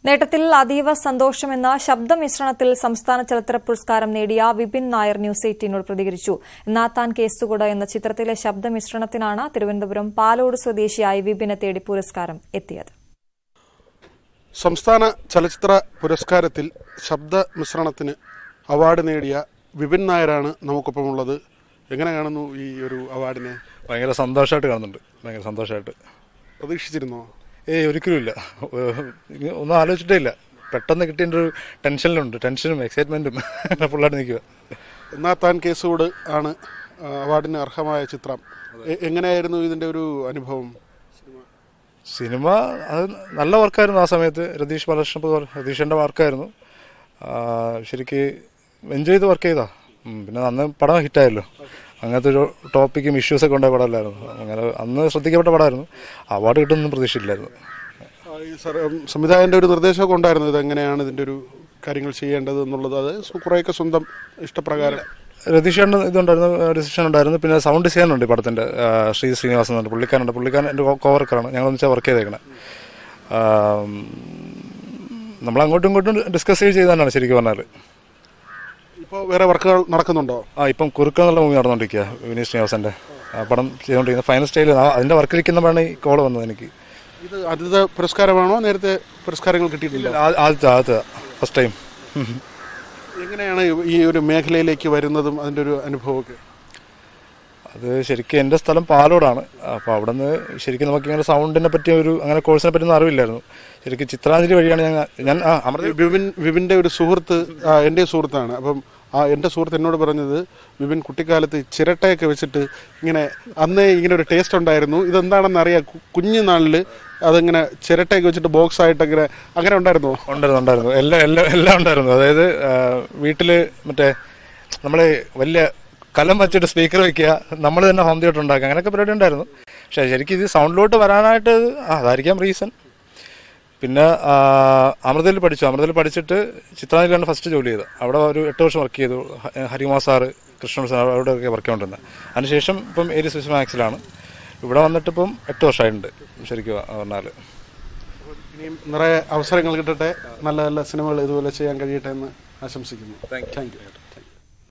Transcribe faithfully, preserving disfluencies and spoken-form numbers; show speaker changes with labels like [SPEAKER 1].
[SPEAKER 1] നേട്ടത്തിൽ അതീവ സന്തോഷമെന്ന ശബ്ദമിശ്രണത്തിൽ സംസ്ഥാന ചലച്ചിത്ര പുരസ്കാരം നേടിയ വിപിൻ നായർ ന്യൂസ് എയ്റ്റീനോട് പ്രതികരിച്ചു. നാത്താൻ കേസുകൂട എന്ന ചിത്രത്തിലെ ശബ്ദമിശ്രണത്തിനാണ് തിരുവനന്തപുരം പാലോട് സ്വദേശിയായ വിപിനെ തേടി പുരസ്കാരം എത്തിയത്.
[SPEAKER 2] സംസ്ഥാന ചലച്ചിത്ര പുരസ്കാരത്തിൽ ശബ്ദമിശ്രണത്തിന് അവാർഡ് നേടിയ വിപിൻ നായരാണ് നമുക്കൊപ്പമുള്ളത്. എങ്ങനെ കാണുന്നു ഈ ഒരു അവാർഡിനെ?
[SPEAKER 3] ഭയങ്കര സന്തോഷമായിട്ട് കാണുന്നുണ്ട്. ഭയങ്കര സന്തോഷമായിട്ട്.
[SPEAKER 2] പ്രതീക്ഷിച്ചിരുന്നോ?
[SPEAKER 3] ഏയ് ഒരിക്കലും ഇല്ല. ഒന്നും ആലോചിച്ചിട്ടേ ഇല്ല. പെട്ടെന്ന് കിട്ടിയതിൻ്റെ ഒരു ടെൻഷനിലുണ്ട്. ടെൻഷനും എക്സൈറ്റ്മെന്റും ഫുള്ളായിട്ട് നിൽക്കുക.
[SPEAKER 2] നാത്താൻ കേസുകൂട് ആണ് അവാർഡിന് അർഹമായ ചിത്രം. എങ്ങനെയായിരുന്നു ഇതിന്റെ ഒരു അനുഭവം?
[SPEAKER 3] സിനിമ അത് നല്ല വർക്കായിരുന്നു. ആ സമയത്ത് രതീഷ് ബാലകൃഷ്ണ രതീഷിന്റെ വർക്കായിരുന്നു. ശരിക്ക് എൻജോയ് ചെയ്ത് വർക്ക് ചെയ്താ. പിന്നെ അന്ന് പടം ഹിറ്റായല്ലോ. അങ്ങനത്തെ ഒരു ടോപ്പിക്കും ഇഷ്യൂസൊക്കെ ഉണ്ടായ പടമല്ലായിരുന്നു. അങ്ങനെ അന്ന് ശ്രദ്ധിക്കപ്പെട്ട പടമായിരുന്നു. അവാർഡ് കിട്ടുമെന്നും പ്രതീക്ഷയില്ലായിരുന്നു.
[SPEAKER 2] സംവിധായകന്റെ ഒരു നിർദ്ദേശമൊക്കെ ഉണ്ടായിരുന്നു ഇത് എങ്ങനെയാണ് ഇതിന്റെ ഒരു കാര്യങ്ങൾ ചെയ്യേണ്ടത് എന്നുള്ളത്. അത് കുറേയൊക്കെ സ്വന്തം ഇഷ്ടപ്രകാരം
[SPEAKER 3] രതീഷേണ്ട ഇതുണ്ടായിരുന്നു, ഡിസിഷൻ ഉണ്ടായിരുന്നു. പിന്നെ സൗണ്ട് ഡിസൈൻ ഉണ്ട് ഈ പടത്തിന്റെ. ശ്രീ ശ്രീനിവാസൻ എന്നുണ്ട് പുള്ളിക്കാരുണ്ട്. പുള്ളിക്കാരൻ എൻ്റെ കോവർക്കറാണ്. ഞങ്ങൾ ഒന്നിച്ചാൽ വർക്ക് ചെയ്തേക്കണേ. നമ്മൾ അങ്ങോട്ടും ഇങ്ങോട്ടും ഡിസ്കസ് ചെയ്താണ് ശരിക്കും പറഞ്ഞാൽ.
[SPEAKER 2] ഇപ്പോൾ വേറെ വർക്കുകൾ നടക്കുന്നുണ്ടോ?
[SPEAKER 3] ആ ഇപ്പം കുറുക്ക എന്നുള്ള മൂവി നടന്നുകൊണ്ടിരിക്കുക. വിനീത് ശ്രീനിവാസന്റെ പടം ചെയ്തുകൊണ്ടിരിക്കുന്ന ഫൈനൽ സ്റ്റേജിൽ അതിന്റെ വർക്കിരിക്കുന്നപ്പോഴാണ് ഈ കോള് വന്നത് എനിക്ക്.
[SPEAKER 2] ഇത് ആദ്യത്തെ പുരസ്കാരമാണോ? നേരത്തെ പുരസ്കാരങ്ങൾ കിട്ടിയിട്ടില്ല?
[SPEAKER 3] ആദ്യത്തെ ആദ്യത്തെ ഫസ്റ്റ് ടൈം.
[SPEAKER 2] എങ്ങനെയാണ് ഈ ഒരു മേഖലയിലേക്ക് വരുന്നതും അതിന്റെ ഒരു അനുഭവമൊക്കെ?
[SPEAKER 3] അത് ശരിക്കും എൻ്റെ സ്ഥലം പാലോടാണ്. അപ്പോൾ അവിടെ നിന്ന് ശരിക്കും നമുക്ക് ഇങ്ങനെ സൗണ്ടിനെ പറ്റിയ ഒരു അങ്ങനെ കോഴ്സിനെ പറ്റിയൊന്നും അറിവില്ലായിരുന്നു. ശരിക്കും ചിത്രാഞ്ജലി വഴിയാണ് ഞാൻ ഞാൻ
[SPEAKER 2] വിപിൻ വിപിൻ്റെ ഒരു സുഹൃത്ത് എൻ്റെ സുഹൃത്താണ്. അപ്പം ആ എൻ്റെ സുഹൃത്ത് എന്നോട് പറഞ്ഞത് വിപിൻ കുട്ടിക്കാലത്ത് ചിരട്ടയൊക്കെ വെച്ചിട്ട് ഇങ്ങനെ അന്നേ ഇങ്ങനെ ഒരു ടേസ്റ്റ് ഉണ്ടായിരുന്നു. ഇതെന്താണെന്ന് അറിയാം. കുഞ്ഞു നാളിൽ അതിങ്ങനെ ചിരട്ടയൊക്കെ വെച്ചിട്ട് ബോക്സ് ആയിട്ട് അങ്ങനെ അങ്ങനെ ഉണ്ടായിരുന്നു
[SPEAKER 3] ഉണ്ടായിരുന്നു ഉണ്ടായിരുന്നു എല്ലാം എല്ലാം എല്ലാം ഉണ്ടായിരുന്നു. അതായത് വീട്ടിൽ മറ്റേ നമ്മളെ വലിയ കലം വെച്ചിട്ട് സ്പീക്കർ വെക്കുക, നമ്മൾ തന്നെ ഹോം തിയേറ്റർ ഉണ്ടാക്കുക, അങ്ങനെയൊക്കെ പരിപാടി ഉണ്ടായിരുന്നു. പക്ഷേ ശരിക്കും ഇത് സൗണ്ടിലോട്ട് വരാനായിട്ട് അതായിരിക്കാം റീസൺ. പിന്നെ അമൃതയിൽ പഠിച്ചു. അമൃതയിൽ പഠിച്ചിട്ട് ചിത്രാഞ്ജലിയാണ് ഫസ്റ്റ് ജോലി ചെയ്തത്. അവിടെ ഒരു എട്ട് വർഷം വർക്ക് ചെയ്തു. ഹരികുമാർ സാറ്, കൃഷ്ണൻ സാർ അവിടെയൊക്കെ വർക്ക് ചെയ്തുകൊണ്ടിരുന്നത്. അതിനുശേഷം ഇപ്പം ഏരിയസ് വിസ് മാക്സിലാണ്. ഇവിടെ വന്നിട്ട് ഇപ്പം എട്ട് വർഷമായിട്ടുണ്ട് ശരിക്കും പറഞ്ഞാൽ.
[SPEAKER 2] ഇനിയും നിറയെ അവസരങ്ങൾ കിട്ടട്ടെ, നല്ല നല്ല സിനിമകൾ ഇതുപോലെ ചെയ്യാൻ കഴിയട്ടെ എന്ന് ആശംസിക്കുന്നു.
[SPEAKER 3] Thank U.